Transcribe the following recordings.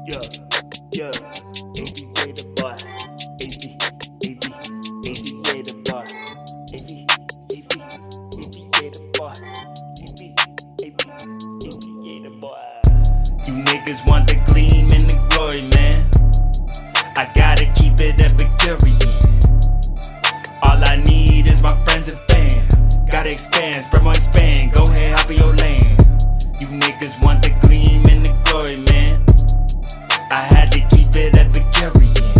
Yeah, yeah, ABA the boy, ABA the boy, ABA the boy, ABA the boy. You niggas want the gleam and the glory, man. I gotta keep it Epicurean. All I need is my friends and fam. Gotta expand, spread more expand. Go ahead, hop in your lane. You niggas want the gleam and the glory, man. I had to keep it Epicurean.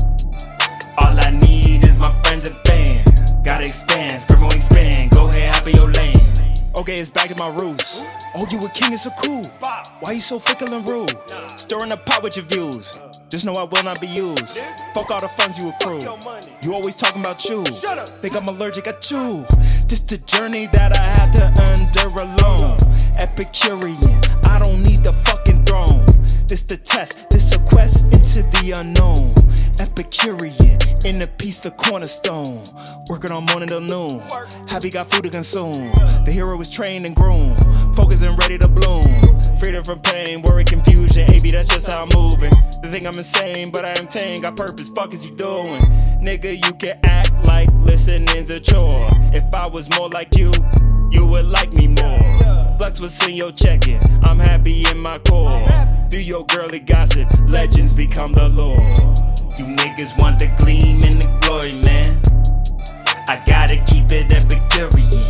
All I need is my friends and fam. Gotta expand, spread more expand. Go ahead, hop in your lane. Okay, it's back to my roots. Oh, you a king, it's so cool. Why you so fickle and rude? Stirring the pot with your views. Just know I will not be used. Fuck all the funds you accrue. You always talking about you. Think I'm allergic, I chew. This the journey that I had to endure alone. Epicurean, I don't need the fucking throne. This the test, this a quest into the unknown. Epicurean, in a piece the cornerstone. Working on morning till noon. Happy got food to consume. The hero is trained and groomed. Focused and ready to bloom. Freedom from pain, worry, confusion. AB, that's just how I'm moving. They think I'm insane, but I am tame. Got purpose, fuck is you doing? Nigga, you can act like listening's a chore. If I was more like you would like me more. Flex what's in your check-in, I'm happy in my core. Do your girly gossip, legends become the lore. You niggas want the gleam and the glory, man. I gotta keep it Epicurean.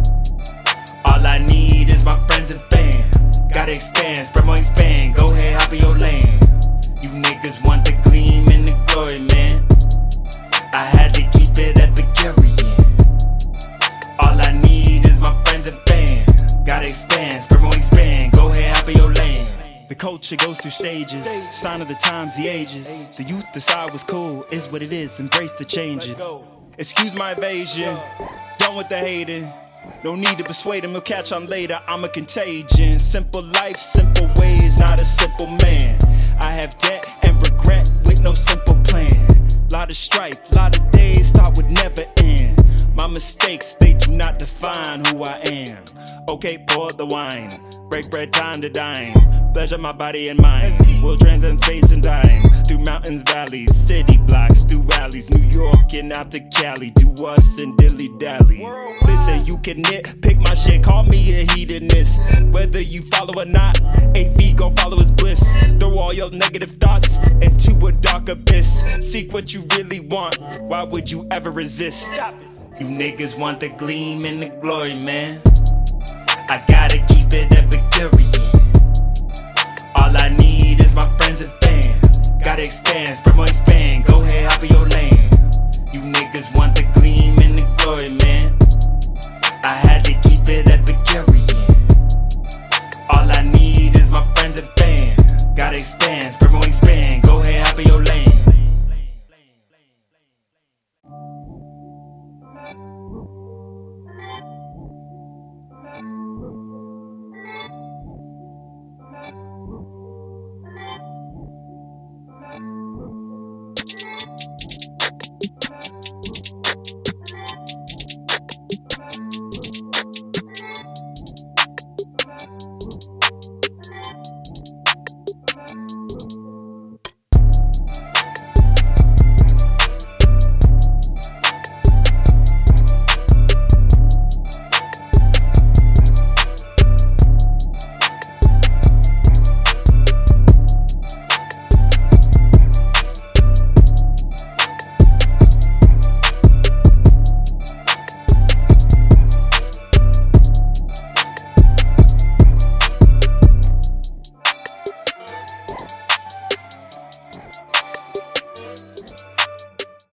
All I need is my friends and fam. Gotta expand, spread more expand. Go ahead, hop in your lane. You niggas want the gleam and the glory, man. I had to keep it Epicurean. All I need is my friends and fam. Gotta expand, spread more expand. Go ahead, hop in your lane. The culture goes through stages, sign of the times, the ages. The youth decide what's cool, is what it is, embrace the changes. Excuse my evasion, done with the hating. No need to persuade him, he'll catch on later, I'm a contagion. Simple life, simple ways, not a simple man. I have debt and regret with no simple plan. Lot of strife, lot of days thought would never end. My mistakes, they do not define who I am. Okay, pour the wine, break bread, time to dine. Pleasure my body and mind, we'll transcend space and time. Through mountains, valleys, city blocks, through rallies. New York and out to Cali, do us and dilly-dally. Listen, you can nitpick my shit, call me a hedonist. Whether you follow or not, AV gon' follow his bliss. Throw all your negative thoughts into a dark abyss. Seek what you really want, why would you ever resist? You niggas want the gleam and the glory, man. I gotta keep it Epicurean. All I need is my friends and fam. Gotta expand, spread more expand. Go ahead, hop in your lane. You niggas want the gleam and the glory, man.